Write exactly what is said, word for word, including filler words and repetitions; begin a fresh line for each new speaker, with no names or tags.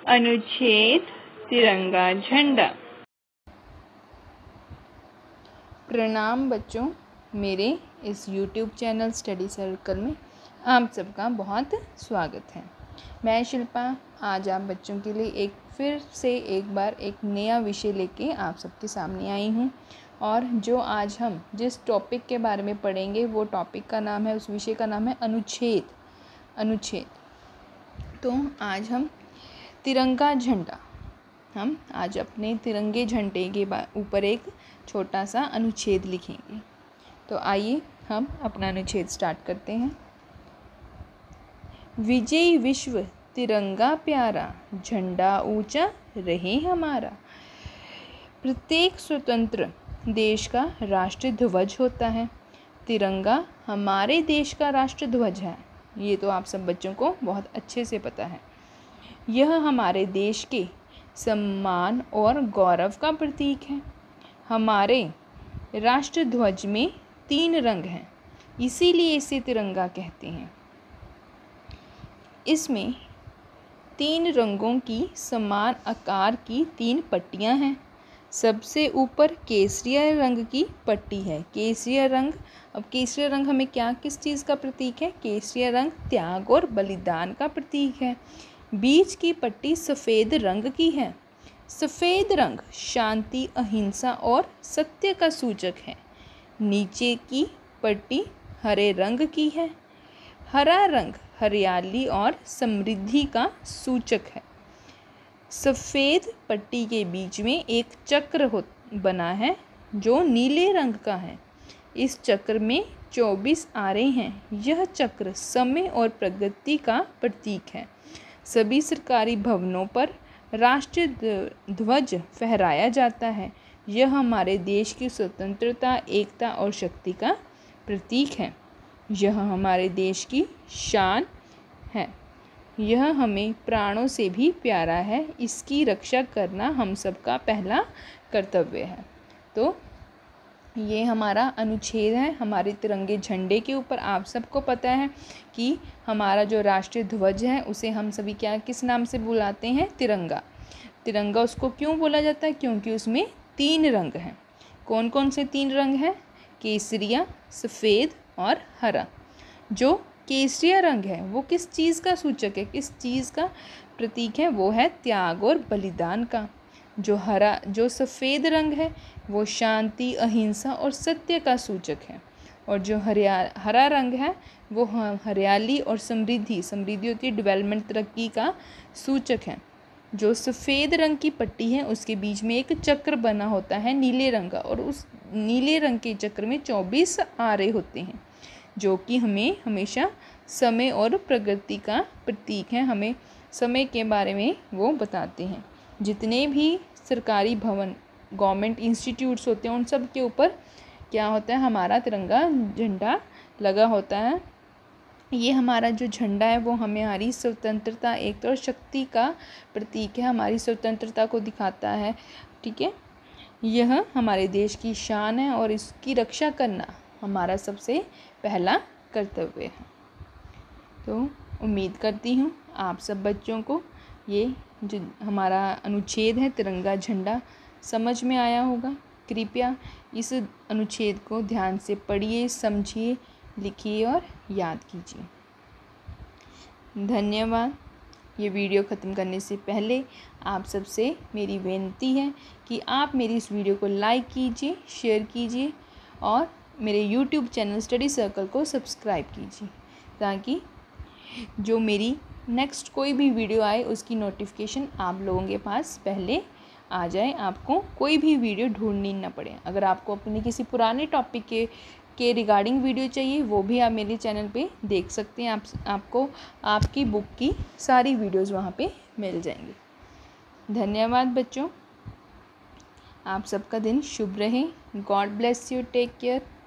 अनुच्छेद तिरंगा झंडा। प्रणाम बच्चों, मेरे इस यूट्यूब चैनल स्टडी सर्कल में आप सबका बहुत स्वागत है। मैं शिल्पा आज आप बच्चों के लिए एक फिर से एक बार एक नया विषय लेके आप सबके सामने आई हूँ। और जो आज हम जिस टॉपिक के बारे में पढ़ेंगे वो टॉपिक का नाम है, उस विषय का नाम है अनुच्छेद। अनुच्छेद तो आज हम तिरंगा झंडा, हम आज अपने तिरंगे झंडे के ऊपर एक छोटा सा अनुच्छेद लिखेंगे। तो आइए हम अपना अनुच्छेद स्टार्ट करते हैं। विजयी विश्व तिरंगा प्यारा, झंडा ऊंचा रहे हमारा। प्रत्येक स्वतंत्र देश का राष्ट्र ध्वज होता है। तिरंगा हमारे देश का राष्ट्र ध्वज है। ये तो आप सब बच्चों को बहुत अच्छे से पता है। यह हमारे देश के सम्मान और गौरव का प्रतीक है। हमारे राष्ट्र ध्वज में तीन रंग हैं, इसीलिए इसे तिरंगा कहते हैं। इसमें तीन रंगों की समान आकार की तीन पट्टियां हैं। सबसे ऊपर केसरिया रंग की पट्टी है। केसरिया रंग, अब केसरिया रंग हमें क्या किस चीज़ का प्रतीक है? केसरिया रंग त्याग और बलिदान का प्रतीक है। बीच की पट्टी सफ़ेद रंग की है। सफ़ेद रंग शांति, अहिंसा और सत्य का सूचक है। नीचे की पट्टी हरे रंग की है। हरा रंग हरियाली और समृद्धि का सूचक है। सफ़ेद पट्टी के बीच में एक चक्र हो बना है जो नीले रंग का है। इस चक्र में चौबीस आरे हैं। यह चक्र समय और प्रगति का प्रतीक है। सभी सरकारी भवनों पर राष्ट्रीय ध्वज फहराया जाता है। यह हमारे देश की स्वतंत्रता, एकता और शक्ति का प्रतीक है। यह हमारे देश की शान है। यह हमें प्राणों से भी प्यारा है। इसकी रक्षा करना हम सबका पहला कर्तव्य है। तो ये हमारा अनुच्छेद है हमारे तिरंगे झंडे के ऊपर। आप सबको पता है कि हमारा जो राष्ट्रीय ध्वज है उसे हम सभी क्या किस नाम से बुलाते हैं? तिरंगा। तिरंगा उसको क्यों बोला जाता है? क्योंकि उसमें तीन रंग हैं। कौन कौन से तीन रंग हैं? केसरिया, सफ़ेद और हरा। जो केसरिया रंग है वो किस चीज़ का सूचक है, किस चीज़ का प्रतीक है? वो है त्याग और बलिदान का। जो हरा जो सफ़ेद रंग है वो शांति, अहिंसा और सत्य का सूचक है। और जो हरिया हरा रंग है वो हरियाली और समृद्धि समृद्धि होती है, डेवलपमेंट, तरक्की का सूचक है। जो सफ़ेद रंग की पट्टी है उसके बीच में एक चक्र बना होता है नीले रंग का, और उस नीले रंग के चक्र में चौबीस आरे होते हैं जो कि हमें हमेशा समय और प्रगति का प्रतीक है। हमें समय के बारे में वो बताते हैं। जितने भी सरकारी भवन, गवर्नमेंट इंस्टीट्यूट्स होते हैं, उन सब के ऊपर क्या होता है? हमारा तिरंगा झंडा लगा होता है। ये हमारा जो झंडा है वो हमारी स्वतंत्रता, एकता और शक्ति का प्रतीक है। हमारी स्वतंत्रता को दिखाता है। ठीक है, यह हमारे देश की शान है और इसकी रक्षा करना हमारा सबसे पहला कर्तव्य है। तो उम्मीद करती हूँ आप सब बच्चों को ये जो हमारा अनुच्छेद है तिरंगा झंडा समझ में आया होगा। कृपया इस अनुच्छेद को ध्यान से पढ़िए, समझिए, लिखिए और याद कीजिए। धन्यवाद। ये वीडियो ख़त्म करने से पहले आप सबसे मेरी विनती है कि आप मेरी इस वीडियो को लाइक कीजिए, शेयर कीजिए और मेरे यूट्यूब चैनल स्टडी सर्कल को सब्सक्राइब कीजिए, ताकि जो मेरी नेक्स्ट कोई भी वीडियो आए उसकी नोटिफिकेशन आप लोगों के पास पहले आ जाए, आपको कोई भी वीडियो ढूंढनी ना पड़े। अगर आपको अपने किसी पुराने टॉपिक के के रिगार्डिंग वीडियो चाहिए वो भी आप मेरे चैनल पे देख सकते हैं। आप आपको आपकी बुक की सारी वीडियोस वहाँ पे मिल जाएंगी। धन्यवाद बच्चों, आप सबका दिन शुभ रहे। God bless you, take care.